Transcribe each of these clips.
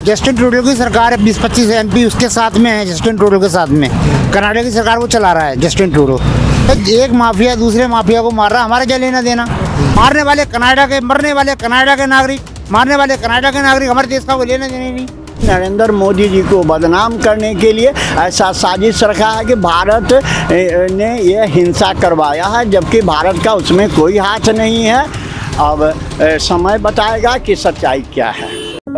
Justin Trudeau की सरकार है, 20-25 MP उसके साथ में है, जस्टिन ट्रूडो के साथ में। कनाडा की सरकार वो चला रहा है जस्टिन ट्रूडो। एक माफिया दूसरे माफिया को मार रहा है, हमारे क्या लेना देना। मारने वाले कनाडा के, मरने वाले कनाडा के नागरिक, मारने वाले कनाडा के नागरिक, हमारे देश का कोई लेना देना नहीं। नरेंद्र मोदी जी को बदनाम करने के लिए ऐसा साजिश रखा है कि भारत ने यह हिंसा करवाया है, जबकि भारत का उसमें कोई हाथ नहीं है। अब समय बताएगा कि सच्चाई क्या है।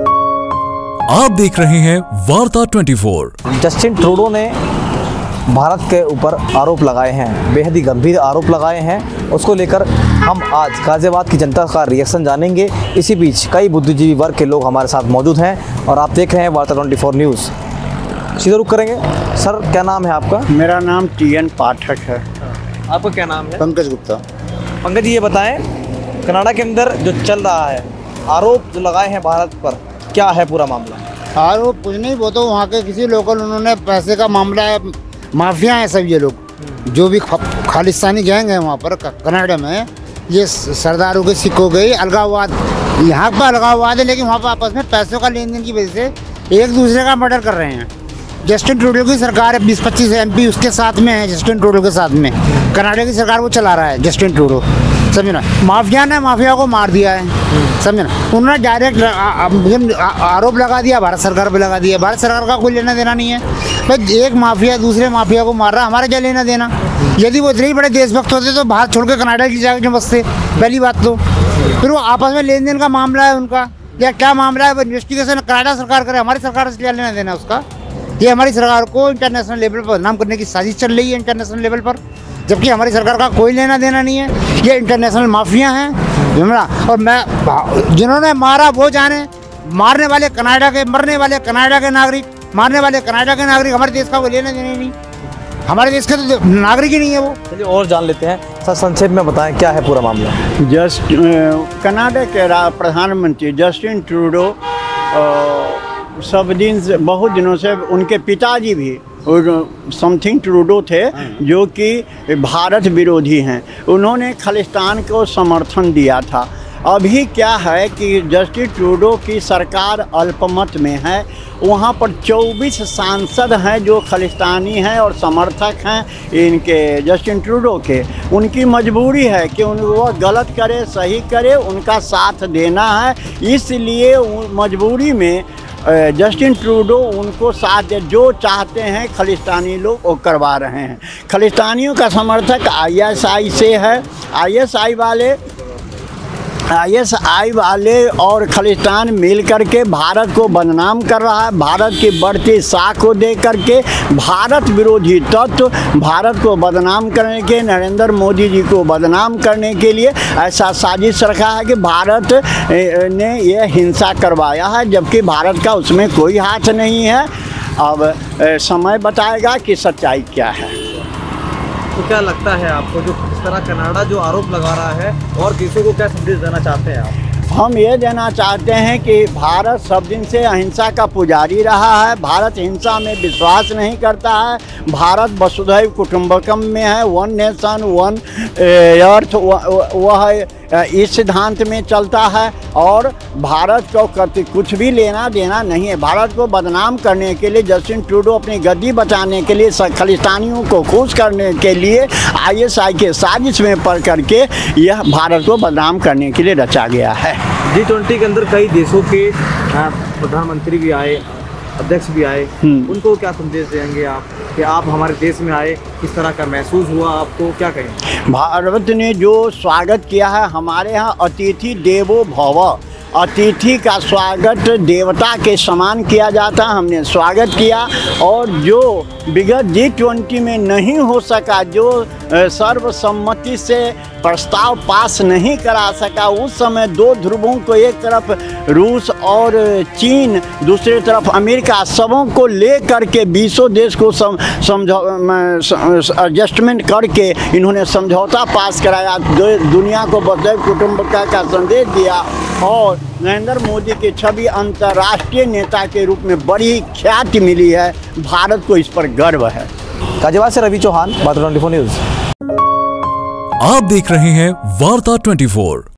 आप देख रहे हैं वार्ता 24। जस्टिन ट्रूडो ने भारत के ऊपर आरोप लगाए हैं, बेहद ही गंभीर आरोप लगाए हैं। उसको लेकर हम आज गाज़ियाबाद की जनता का रिएक्शन जानेंगे। इसी बीच कई बुद्धिजीवी वर्ग के लोग हमारे साथ मौजूद हैं और आप देख रहे हैं वार्ता 24 न्यूज़। सीधा रुक करेंगे। सर, क्या नाम है आपका? मेरा नाम TN पाठक है। आपका क्या नाम है? पंकज गुप्ता। पंकज जी, ये बताएं, कनाडा के अंदर जो चल रहा है, आरोप जो लगाए हैं भारत पर, क्या है पूरा मामला? आरोप कुछ नहीं, वो तो वहाँ के किसी लोकल, उन्होंने पैसे का मामला है, माफिया हैं सब ये लोग, जो भी खालिस्तानी गैंग है वहाँ पर कनाडा में। ये सरदारों के सिक्कों गई अलगाववाद, यहाँ पर अलगाववाद है, लेकिन वहाँ पर आपस में पैसों का लेन देन की वजह से एक दूसरे का मर्डर कर रहे हैं। जस्टिन ट्रूडो की सरकार है, 20-25 MP उसके साथ में है, जस्टिन ट्रूडो के साथ में। कनाडा की सरकार वो चला रहा है जस्टिन ट्रूडो, समझे ना। माफिया ने माफिया को मार दिया है, समझे ना। उन्होंने डायरेक्ट आरोप लगा दिया, भारत सरकार पे लगा दिया। भारत सरकार का कोई लेना देना नहीं है भाई। एक माफिया दूसरे माफिया को मार रहा है, हमारे क्या लेना देना। यदि वो इतने बड़े देशभक्त होते तो भारत छोड़ के कनाडा की जाके बसते, पहली बात तो। फिर वो आपस में लेन देन का मामला है उनका, या क्या मामला है, इन्वेस्टिगेशन कनाडा सरकार करे, हमारी सरकार से क्या लेना देना उसका। ये हमारी सरकार को इंटरनेशनल लेवल पर बदनाम करने की साजिश चल रही है, इंटरनेशनल लेवल पर, जबकि हमारी सरकार का कोई लेना देना नहीं है। ये इंटरनेशनल माफिया हैं, और मैं जिन्होंने मारा वो जाने। मारने वाले कनाडा के, मरने वाले कनाडा के नागरिक, मारने वाले कनाडा के नागरिक, हमारे देश का कोई लेना देना नहीं। हमारे देश के तो नागरिक ही नहीं है वो। चलिए और जान लेते हैं। सर, संक्षेप में बताएं, क्या है पूरा मामला? कनाडा के प्रधानमंत्री जस्टिन ट्रूडो सब दिन से, बहुत दिनों से, उनके पिताजी भी समथिंग ट्रूडो थे, जो कि भारत विरोधी हैं। उन्होंने खालिस्तान को समर्थन दिया था। अभी क्या है कि जस्टिन ट्रूडो की सरकार अल्पमत में है। वहाँ पर 24 सांसद हैं जो खालिस्तानी हैं और समर्थक हैं इनके जस्टिन ट्रूडो के। उनकी मजबूरी है कि वह गलत करे सही करे, उनका साथ देना है। इसलिए मजबूरी में जस्टिन ट्रूडो उनको साथ दे, जो चाहते हैं खालिस्तानी लोग वो करवा रहे हैं। खालिस्तानियों का समर्थक ISI से है। ISI वाले और खालिस्तान मिल करके भारत को बदनाम कर रहा है। भारत की बढ़ती साख को दे करके भारत विरोधी तत्व भारत को बदनाम करने के, नरेंद्र मोदी जी को बदनाम करने के लिए ऐसा साजिश रखा है कि भारत ने यह हिंसा करवाया है, जबकि भारत का उसमें कोई हाथ नहीं है। अब समय बताएगा कि सच्चाई क्या है। तो क्या लगता है आपको, जो इस तरह कनाडा जो आरोप लगा रहा है, और देशों को क्या संदेश देना चाहते हैं आप? हम ये देना चाहते हैं कि भारत सब दिन से अहिंसा का पुजारी रहा है। भारत हिंसा में विश्वास नहीं करता है। भारत वसुधैव कुटुंबकम में है, वन नेशन वन अर्थ, वह इस सिद्धांत में चलता है। और भारत को कुछ भी लेना देना नहीं है। भारत को बदनाम करने के लिए जस्टिन ट्रूडो अपनी गद्दी बचाने के लिए, खालिस्तानियों को खुश करने के लिए ISI के साजिश में पड़ करके यह भारत को बदनाम करने के लिए रचा गया है। G20 के अंदर कई देशों के प्रधानमंत्री भी आए, अध्यक्ष भी आए, उनको क्या संदेश देंगे आप कि आप हमारे देश में आए, किस तरह का महसूस हुआ आपको, क्या कहें? भारत ने जो स्वागत किया है, हमारे यहाँ अतिथि देवो भव, अतिथि का स्वागत देवता के समान किया जाता। हमने स्वागत किया। और जो विगत G20 में नहीं हो सका, जो सर्वसम्मति से प्रस्ताव पास नहीं करा सका, उस समय दो ध्रुवों को, एक तरफ रूस और चीन, दूसरी तरफ अमेरिका, सबों को ले करके 20 देश को एडजस्टमेंट करके इन्होंने समझौता पास कराया, दुनिया को वसुधैव कुटुंबकम का संदेश दिया। और नरेंद्र मोदी की छवि अंतर्राष्ट्रीय नेता के रूप में बड़ी ख्याति मिली है। भारत को इस पर गर्व है। गाजियाबाद से रवि चौहान, वार्ता 24 न्यूज़। आप देख रहे हैं वार्ता 24।